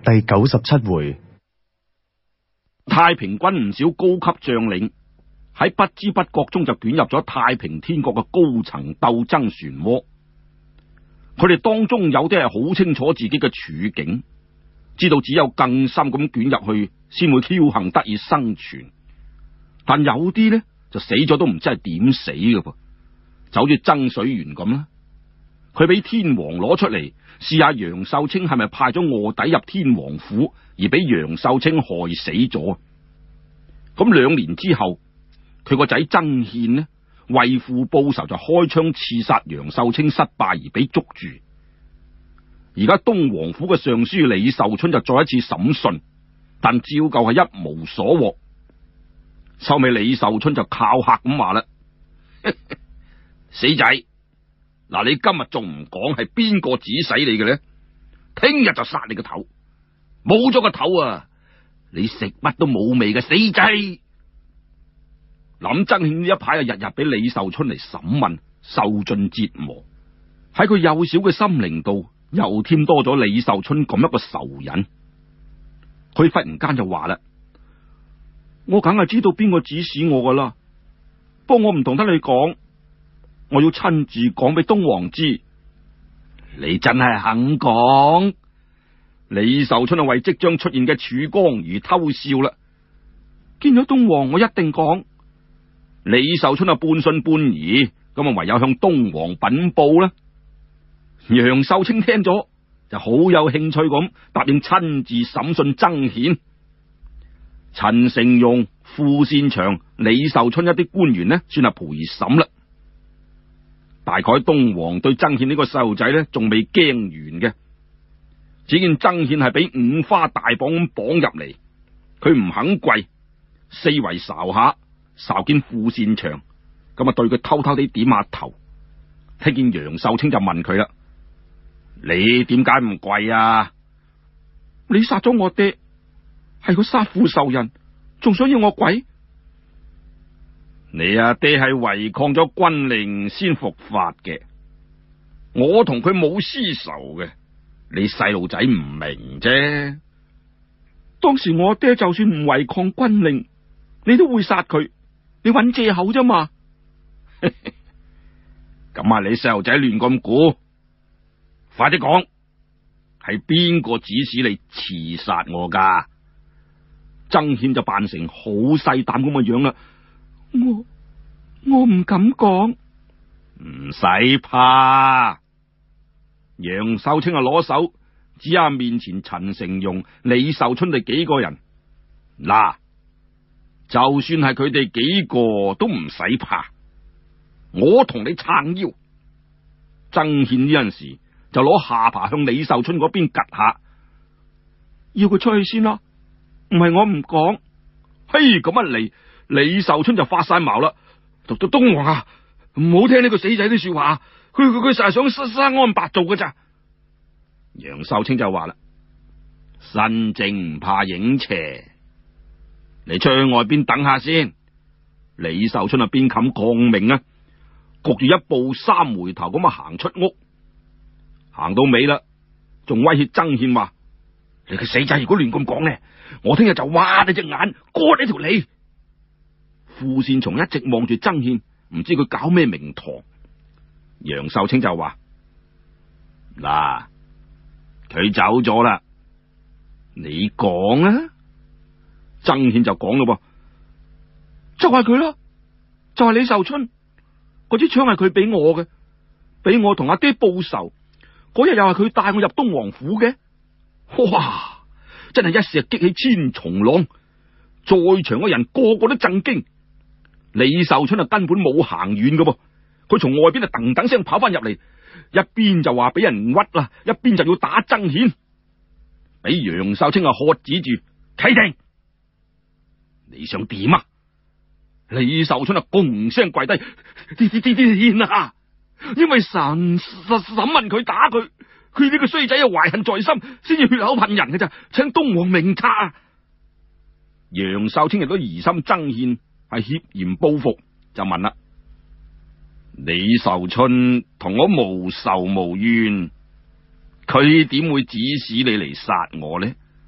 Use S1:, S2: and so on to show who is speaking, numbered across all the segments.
S1: 第97回，
S2: 太平軍唔少高級將領喺不知不覺中就捲入咗太平天國嘅高層鬥爭漩渦。佢哋當中有啲係好清楚自己嘅處境，知道只有更深咁捲入去先會僥倖得以生存。但有啲呢就死咗都唔知係點死嘅噃，就好似曾水源咁啦。佢俾天王攞出嚟試下楊秀清係咪派咗臥底入天王府，而俾楊秀清害死咗。咁2年之後，佢個仔曾憲呢為父報仇就開槍刺殺楊秀清失敗而俾捉住。而家東王府嘅尚書李壽春就再一次審訊，但照舊係一無所獲。收尾李壽春就靠客咁話啦：死仔，嗱，你今日仲唔講係邊個指使你嘅呢？聽日就殺你個頭，冇咗個頭啊，你食乜都冇味嘅死仔。林曾憲呢一排啊，日日俾李壽春嚟審問，受盡折磨。喺佢幼小嘅心靈度，又添多咗李壽春咁一個仇人。佢忽然間就話啦：我梗係知道邊個指使我噶啦，不過我唔同得你講，我要親自講俾東王知。你真係肯講？李壽春係為即將出現嘅曙光而偷笑啦。見咗東王，我一定講。李壽春啊，半信半疑，咁啊唯有向東王稟報啦。楊秀清聽咗就好有興趣咁答應親自審訊曾憲。陳成容、傅善祥、李壽春一啲官員呢，算係陪審啦。大概東王對曾憲呢個細路仔呢，仲未驚完嘅。只見曾憲係俾五花大綁咁綁入嚟，佢唔肯跪，四圍睄下，睄見傅善祥，咁啊對佢偷偷地點下頭。聽見楊秀清就問佢啦：你點解唔跪啊？你殺咗我爹，係個殺父仇人，仲想要我跪？你阿爹係違抗咗軍令先伏法嘅，我同佢冇私仇嘅，你細路仔唔明啫。當時我阿爹就算唔違抗軍令，你都會殺佢，你揾借口啫嘛。咁啊，你細路仔亂咁估，快啲講，係邊個指使你刺殺我噶？曾憲就扮成好細膽咁嘅樣啦。我唔敢講。唔使怕。楊秀清啊，攞手指下面前陳成容、李壽春哋幾個人。嗱，就算係佢哋幾個都唔使怕，我同你撐腰。曾憲呢陣時就攞下巴向李壽春嗰邊趷下，要佢出去先啦。唔係我唔講。嘿，咁一嚟，李壽春就發晒矛啦。東王啊，唔好聽呢個死仔啲說話，佢成日想生安白做㗎咋。楊秀清就話啦：身正唔怕影斜，你出去外邊等下先。李壽春啊，邊冚抗命啊，焗住一步三回頭咁啊行出屋，行到尾啦，仲威脅曾憲話：你個死仔如果亂咁講呢，我聽日就挖你隻眼，割你條脷。傅善松一直望住曾憲，唔知佢搞咩名堂。楊秀清就話：嗱，佢走咗啦，你講啊。曾憲就講咯噃，就係佢啦，就係李壽春，嗰支槍係佢俾我嘅，俾我同阿爹報仇。嗰日又係佢帶我入東王府嘅。哇，真係一石激起千重浪，在場嘅人個個都震驚。李壽春啊，根本冇行遠嘅噃，佢從外邊啊噔噔聲跑翻入嚟，一邊就話俾人屈啦，一邊就要打曾憲，俾楊秀清啊喝止住，企定！你想點啊？李壽春啊，拱聲跪低，天啊！因為審問佢打佢，佢呢個衰仔啊懷恨在心，先至血口噴人嘅咋，請東王明察。楊秀清亦都疑心曾憲係涉嫌報復，就問啦：李壽春同我無仇無怨，佢點會指使你嚟殺我呢？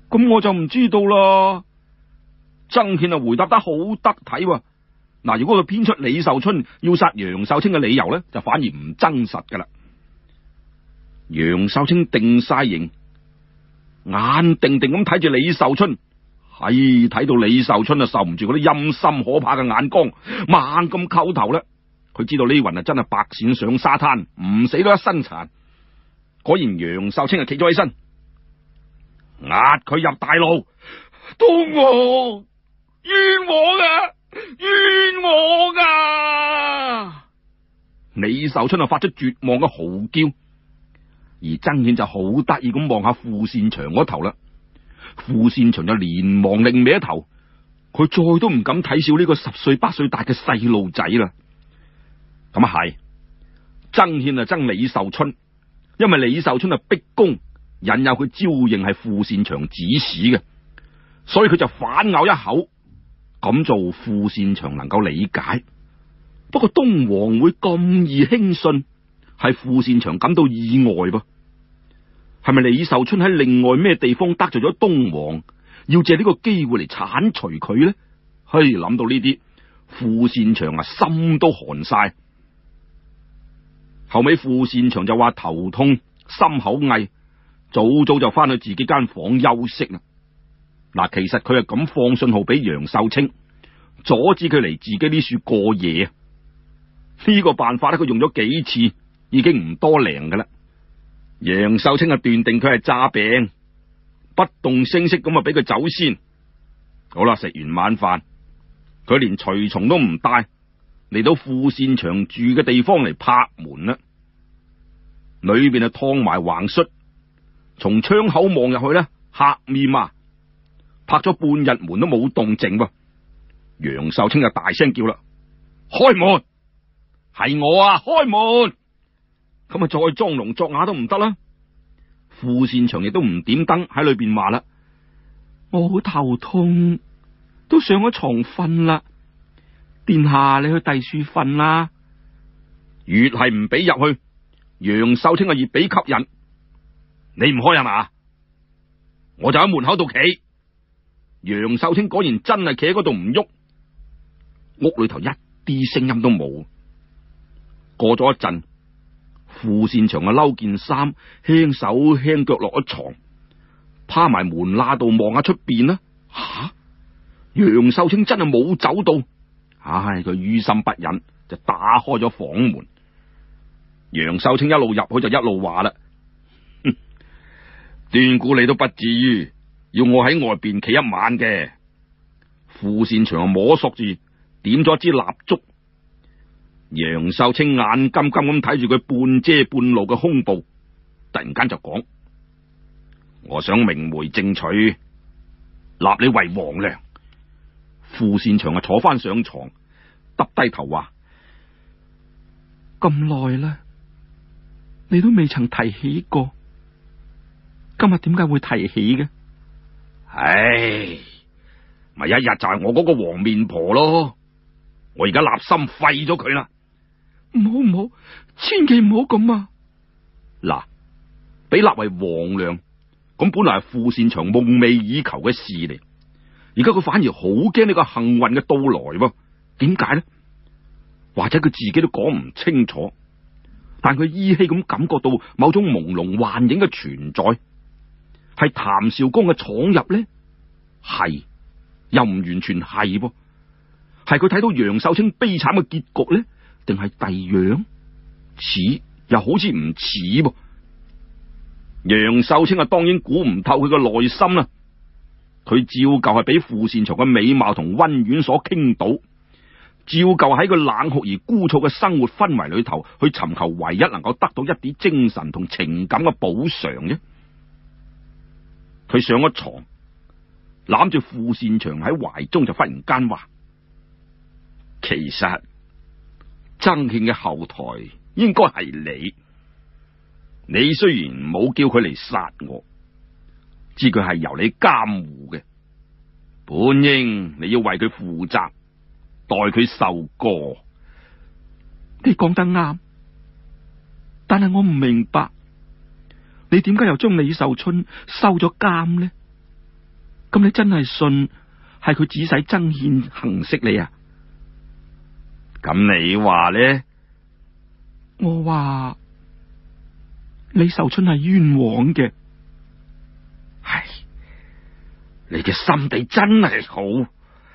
S2: 咁我就唔知道啦。曾憲啊回答得好得體喎。嗱，如果佢編出李壽春要殺楊秀清嘅理由咧，就反而唔真實噶啦。楊秀清定晒形，眼定定咁睇住李壽春，係睇到李壽春啊受唔住嗰啲陰森可怕嘅眼光，猛咁叩頭啦。佢知道呢雲啊真係白鱔上沙灘，唔死都一身殘。果然楊秀清啊企咗起身，押佢入大牢。東王冤枉啊！冤枉啊！李壽春啊發出絕望嘅嚎叫，而曾憲就好得意咁望下傅善祥嗰頭啦。傅善祥就連忙擰歪頭，佢再都唔敢睇笑呢個10歲8歲大嘅細路仔啦。咁啊係，曾憲啊憎李壽春，因為李壽春啊逼宮，引誘佢招認係傅善祥指使嘅，所以佢就反咬一口。咁做傅善祥能夠理解，不過東王會咁易輕信，係傅善祥感到意外噃。係咪李壽春喺另外咩地方得罪咗東王，要借呢個機會嚟鏟除佢呢？嘿，諗到呢啲，傅善祥啊心都寒晒。後尾傅善祥就話頭痛、心口翳，早早就翻去自己間房休息啦。嗱，其實佢係咁放信號俾楊秀清，阻止佢嚟自己呢處過夜。呢個辦法咧，佢用咗幾次，已經唔多靈噶啦。楊秀清啊斷定佢係詐病，不動聲色咁啊俾佢走先。好啦，食完晚飯，佢連隨從都唔帶，嚟到傅善祥住嘅地方嚟拍門啦。裏邊啊燙埋橫恤，從窗口望入去咧，黑面啊！拍咗半日門都冇動靜噃。楊秀清就大聲叫啦：開門！係我啊，開門！咁啊再裝聾作啞都唔得啦。傅善祥亦都唔點燈喺裏邊話啦：我好頭痛，都上咗床瞓啦。殿下，你去第處瞓啦。越係唔俾入去，楊秀清啊越俾吸引。你唔開係嘛？我就喺門口度企。楊秀清果然真係企喺嗰度唔喐，屋裏頭一啲聲音都冇。過咗一陣，傅善祥啊褸件衫，輕手輕腳落咗床，趴埋門罅度望下出邊啦。吓，楊秀清真係冇走到。唉，佢於心不忍，就打開咗房門。楊秀清一路入去就一路話啦：斷估你都不至於要我喺外邊企一晚嘅。傅善祥摸索住點咗支蠟燭。楊秀清眼金金咁睇住佢半遮半露嘅胸部，突然間就講：我想明媒正娶，立你為皇娘。傅善祥啊坐翻上床，耷低頭話：咁耐啦，你都未曾提起過，今日點解會提起嘅？唉，咪一日就係我嗰個黃面婆咯，我而家立心廢咗佢啦。唔好唔好，千祈唔好咁啊！嗱，俾立為皇娘，咁本來係傅善祥夢寐以求嘅事嚟，而家佢反而好驚呢個幸運嘅到來喎。點解呢？或者佢自己都講唔清楚，但佢依稀咁感覺到某種朦朧幻影嘅存在。係譚紹剛嘅闖入呢？係又唔完全係噃，係佢睇到楊秀清悲慘嘅結局呢？定係第樣？似又好似唔似噃。楊秀清啊，當然估唔透佢嘅內心啦。佢照舊係俾傅善祥嘅美貌同溫婉所傾倒，照舊喺個冷酷而枯燥嘅生活氛圍裏頭去尋求唯一能夠得到一啲精神同情感嘅補償啫。佢上咗床，攬住傅善祥喺懷中，就忽然間話：其實曾憲嘅後台應該係你。你雖然冇叫佢嚟殺我，知佢係由你監護嘅，本應你要為佢負責，代佢受過。你講得啱，但係我唔明白，你點解又將李壽春收咗監呢？
S1: 咁你真係信係佢指使曾憲行刺你啊？
S2: 咁你話呢？
S1: 我話李壽春係冤枉嘅。
S2: 唉，你嘅心地真係好。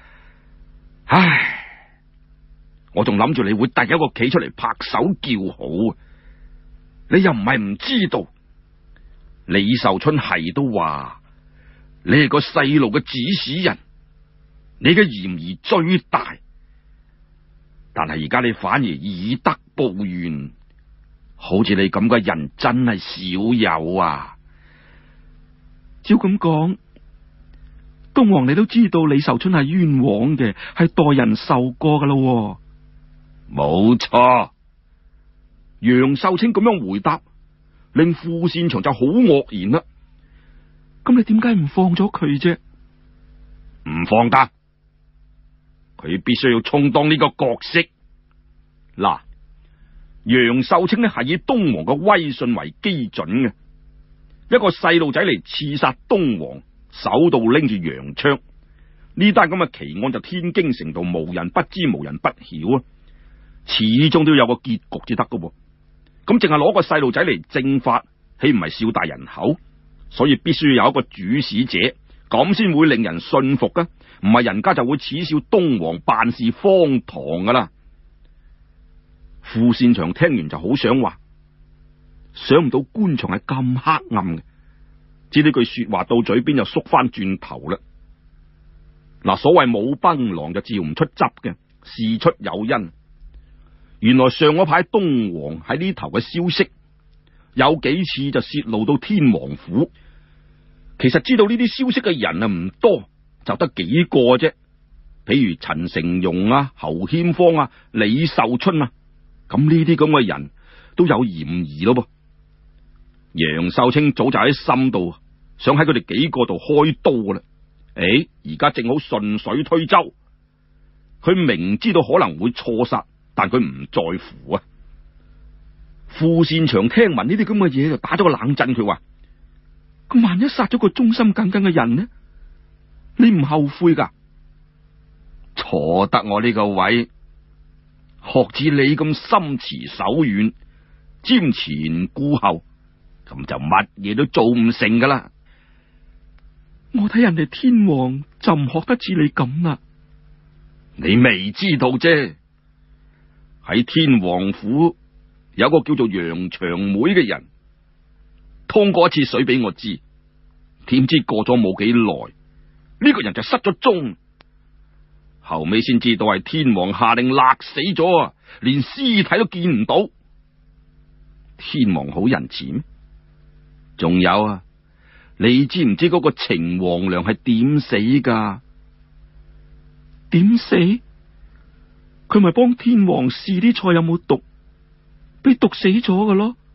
S2: 唉，我仲諗住你會第一個企出嚟拍手叫好，你又唔係唔知道。李壽春係都話你係個細路嘅指使人，你嘅嫌疑最大。但係而家你反而以德報怨，好似你咁嘅人真係少有啊！
S1: 照咁講，東王你都知道李壽春係冤枉嘅，係代人受過噶咯。
S2: 冇錯，楊秀清咁樣回答，令傅善祥就好愕然啦。
S1: 咁你點解唔放咗佢啫？
S2: 唔放得，佢必須要充當呢個角色。嗱，楊秀清呢係以東王嘅威信為基準嘅，一個細路仔嚟刺殺東王，手度拎住洋槍，呢單咁嘅奇案就天驚城動，無人不知，無人不曉啊！始終都要有個結局至得噶噃。咁淨係攞個細路仔嚟正法，豈唔係笑大人口？所以必須要有一個主使者，咁先會令人信服噶。唔係人家就會恥笑東王辦事荒唐噶啦。傅善祥聽完就好想話，想唔到官場係咁黑暗嘅。知呢句說話到嘴邊就縮翻轉頭啦。嗱，所謂冇檳榔就照唔出汁嘅，事出有因。原來上嗰排東王喺呢頭嘅消息，有幾次就泄露到天王府。其實知道呢啲消息嘅人啊唔多，就得幾個啫。譬如陳成容啊、侯謙芳啊、李壽春啊，咁呢啲咁嘅人都有嫌疑咯噃。楊秀清早就喺心度想喺佢哋幾個度開刀啦。而家正好順水推舟，佢明知道可能會錯殺，但佢唔在乎啊。傅善祥聽聞呢啲咁嘅嘢，就打咗個冷震，佢話：咁萬一殺咗個忠心耿耿嘅人呢？你唔後悔噶？坐得我呢個位，學似你咁心慈手軟、瞻前顧後，咁就乜嘢都做唔成噶啦。
S1: 我睇人哋天王就唔學得似你咁啦。
S2: 你未知道啫，喺天王府有個叫做楊長妹嘅人，通過一次水俾我知，點知過咗冇幾耐，呢個人就失咗蹤，後尾先知道係天王下令勒死咗，連屍體都見唔到。天王好仁慈咩？仲有啊，你知唔知嗰個程黃良係點死噶？
S1: 點死？佢咪幫天王試啲菜有冇毒，俾毒死咗噶咯？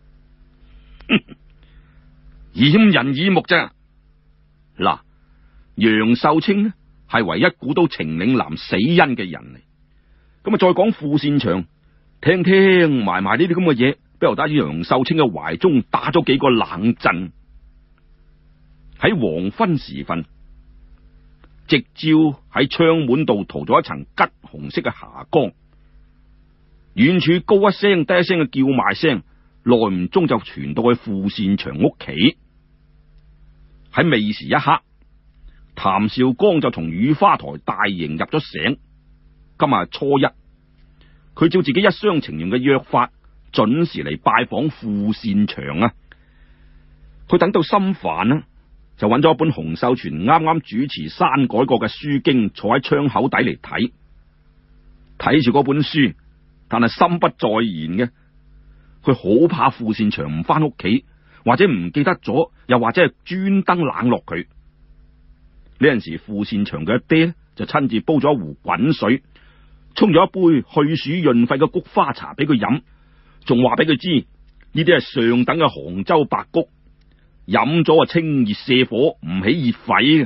S2: 掩人耳目啫。嗱，楊秀清呢係唯一估到程嶺南死因嘅人嚟。咁啊，再講傅善祥，聽埋呢啲咁嘅嘢，不由得喺楊秀清嘅懷中打咗幾個冷震。喺黃昏時分，夕照喺窗門度塗咗一層橘紅色嘅霞光，遠處高一聲低一聲嘅叫賣聲，耐唔中就傳到去傅善祥屋企。喺未時一刻，譚紹剛就從雨花台大營入咗城。今日係初一，佢照自己一廂情願嘅約法，準時嚟拜訪傅善祥啊。佢等到心煩啦，就揾咗一本洪秀全啱啱主持刪改過嘅書經，坐喺窗口底嚟睇。睇住嗰本書，但係心不在焉嘅。佢好怕傅善祥唔翻屋企，或者唔記得咗，又或者係專登冷落佢。呢陣時，傅善祥嘅阿爹就親自煲咗一壺滾水，沖咗一杯去暑潤肺嘅菊花茶俾佢飲，仲話俾佢知呢啲係上等嘅杭州白菊，飲咗啊清熱瀉火，唔起熱痱嘅。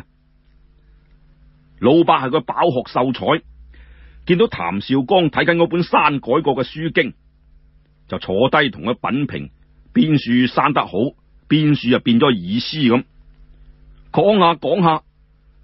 S2: 老伯係個飽學秀才，見到譚紹剛睇緊嗰本刪改過嘅書經，就坐低同佢品評邊書刪得好，邊書啊變咗意思咁。講下講下，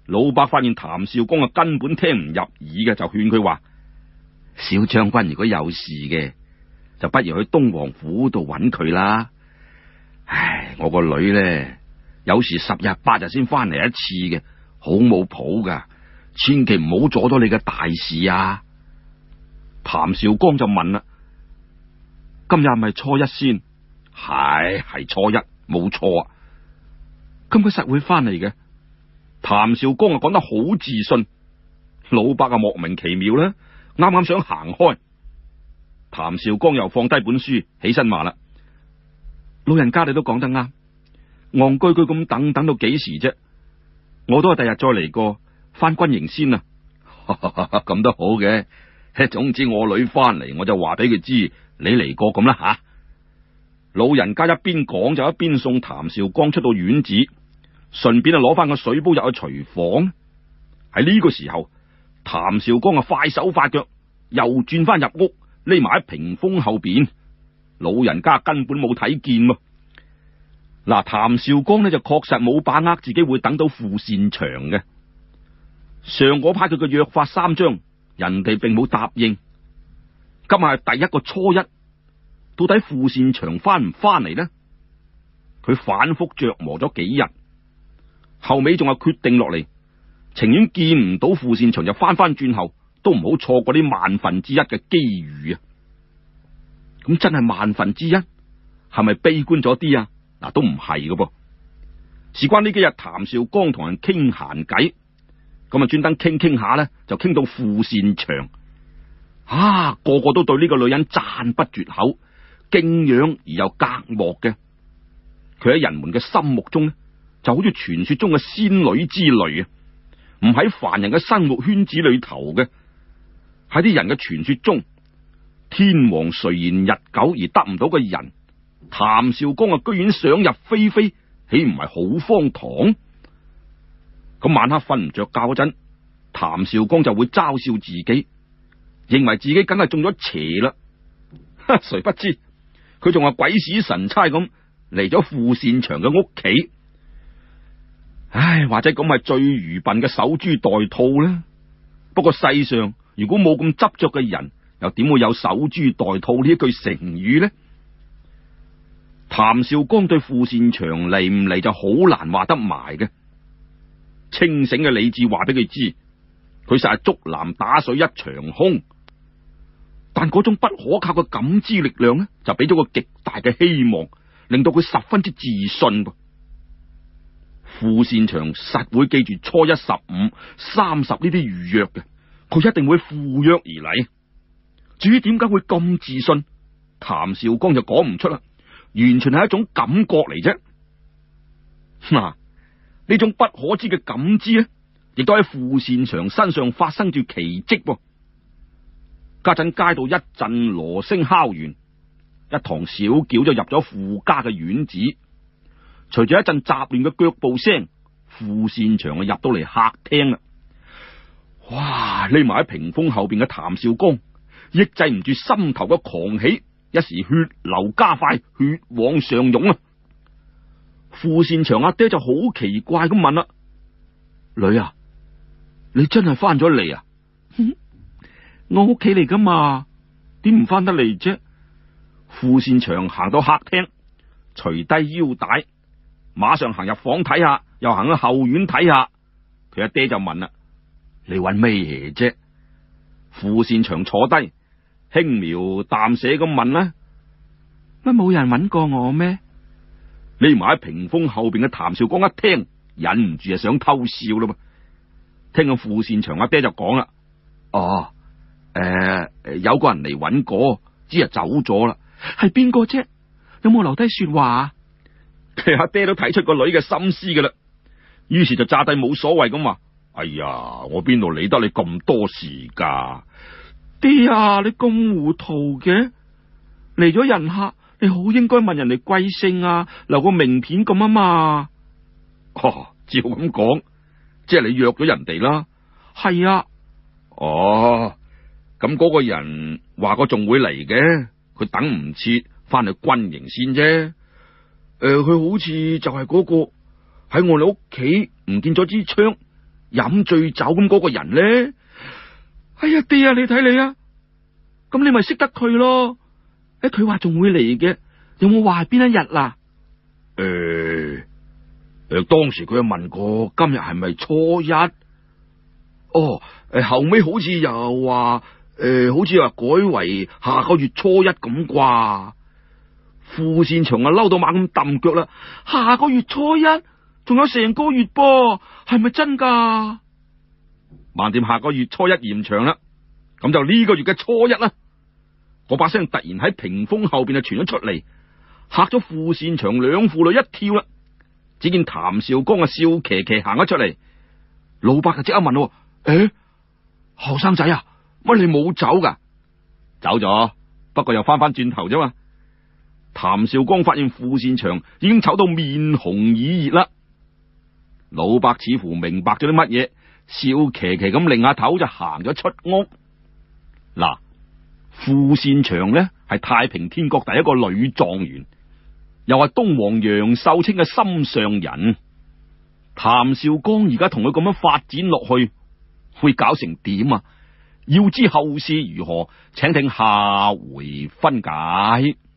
S2: 老伯發現譚少剛根本聽唔入耳嘅，就勸佢話：小將軍如果有事嘅，就不如去東王府度揾佢啦。唉，我個女咧，有時10日8日先翻嚟一次嘅，好冇譜噶，千祈唔好阻到你嘅大事啊！譚少剛就問啦：今日係咪初一先？係初一，冇錯啊！
S1: 咁佢實會翻嚟嘅。
S2: 譚少剛啊講得好自信，老伯啊莫名其妙啦，啱啱想行開，譚少剛又放低本書，起身話啦：
S1: 老人家你都講得啱，戇居居咁等到幾時啫？我都係第日再嚟過，翻軍營先啊！
S2: 咁都好嘅，總之我女翻嚟，我就話俾佢知你嚟過咁啦吓。老人家一邊講就一邊送譚少剛出到院子，順便啊攞翻個水煲入去廚房。喺呢個時候，譚少剛啊快手快腳又轉翻入屋，匿埋喺屏風後邊。老人家根本冇睇見喎。嗱，譚少剛呢就確實冇把握自己會等到傅善祥嘅。上嗰排佢嘅約法3章，人哋並冇答應。今日係第一個初一，到底傅善祥翻唔翻嚟呢？佢反復琢磨咗幾日，後尾仲係決定落嚟，情願見唔到傅善祥就翻轉頭，都唔好錯過啲1/1000嘅機遇啊！咁真係1/1000，係咪悲觀咗啲啊？嗱，都唔係噶噃。事關呢幾日譚少剛同人傾閒偈，咁啊專登傾下咧，就傾到傅善祥啊，個個都對呢個女人讚不絕口，敬仰而又隔膜嘅。佢喺人們嘅心目中咧，就好似傳說中嘅仙女之類啊，唔喺凡人嘅生活圈子裏頭嘅。喺啲人嘅傳說中，天王垂涎日久而得唔到嘅人，譚少剛啊居然想入非非，豈唔係好荒唐？咁晚黑瞓唔着覺嗰陣，譚少剛就會嘲笑自己，認為自己梗係中咗邪啦。誰不知佢仲係鬼使神差咁嚟咗傅善祥嘅屋企。唉，或者咁係最愚笨嘅守株待兔呢？不過世上如果冇咁執着嘅人，又點會有守株待兔呢一句成語呢？譚少剛對傅善祥嚟唔嚟就好難話得埋嘅。清醒嘅理智話俾佢知，佢實係竹籃打水一場空。但嗰種不可靠嘅感知力量呢，就俾咗個極大嘅希望，令到佢十分之自信噃。傅善祥實會記住初一、15、30呢啲預約嘅，佢一定會赴約而嚟。至於點解會咁自信，譚少剛就講唔出啦，完全係一種感覺嚟啫。嗱，呢種不可知嘅感知咧，亦都喺傅善祥身上發生住奇蹟。家陣街道一陣鑼聲敲完，一堂小轎就入咗傅家嘅院子。隨住一陣雜亂嘅腳步聲，傅善祥啊入到嚟客廳啦。哇！匿埋喺屏風後邊嘅譚少剛抑制唔住心頭嘅狂喜，一時血流加快，血往上湧啊！傅善祥阿爹就好奇怪咁問啦：女啊，你真係翻咗嚟啊？
S1: 我屋企嚟噶嘛，點唔翻得嚟啫？
S2: 傅善祥行到客廳，除低腰帶，馬上行入房睇下，又行去後院睇下。佢阿爹就問啦：你搵咩嘢啫？傅善祥坐低，輕描淡寫咁問啦：
S1: 乜冇人搵過我咩？
S2: 匿埋喺屏風後邊嘅譚少剛一聽，忍唔住就想偷笑啦噃。聽到傅善祥阿爹就講啦：哦，有個人嚟搵過，只係走咗啦。
S1: 係邊個啫？有冇留低說話？
S2: 佢阿爹都睇出個女嘅心思噶啦，於是就詐帝冇所謂咁話：哎呀，我邊度理得你咁多事噶？
S1: 爹啊，你咁糊塗嘅？嚟咗人客，你好應該問人哋貴姓啊，留個名片咁啊嘛。
S2: 哦，照咁講，即係你約咗人哋啦。
S1: 係啊。
S2: 哦，咁嗰個人話過仲會嚟嘅，佢等唔切翻去軍營先啫。佢好似就係嗰個喺我哋屋企唔見咗支槍， 飲醉酒咁嗰個人呢？
S1: 哎呀，爹啊，你睇你啊，咁你咪識得佢咯？佢話仲會嚟嘅，有冇話係邊一日啦？
S2: 當時佢又問過今日係咪初一？哦，後尾好似又話，好似話改為下個月初一咁啩。傅善祥啊，嬲到猛咁揼腳啦！下個月初一，仲有成個月噃，係咪真噶？橫掂下個月初一延長啦，咁就呢個月嘅初一啦。嗰把聲突然喺屏風後邊就傳咗出嚟，嚇咗傅善祥兩父女一跳啦。只見譚紹剛啊笑騎騎行咗出嚟，老伯就即刻問：後生仔啊，乜你冇走噶？走咗，不過又翻轉頭啫嘛。譚紹剛發現傅善祥已經醜到面紅耳熱啦，老伯似乎明白咗啲乜嘢，笑騎騎咁擰下頭就行咗出屋。嗱，傅善祥呢係太平天國第一個女狀元，又係東王楊秀清嘅心上人。譚紹剛而家同佢咁樣發展落去，會搞成點啊？要知後事如何，請聽下回分解。